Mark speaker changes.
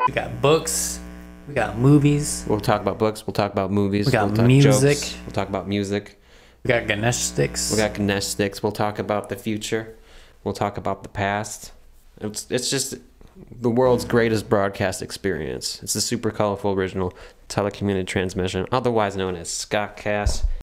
Speaker 1: We got books. We got movies.
Speaker 2: We'll talk about books. We'll talk about movies.
Speaker 1: We got
Speaker 2: we'll talk
Speaker 1: music.
Speaker 2: Jokes. We'll talk about music.
Speaker 1: We got Ganesh sticks.
Speaker 2: We got Ganesh sticks. We'll talk about the future. We'll talk about the past. It's just the world's greatest broadcast experience. It's the super colorful original telecommunicated transmission, otherwise known as SCOTTCast.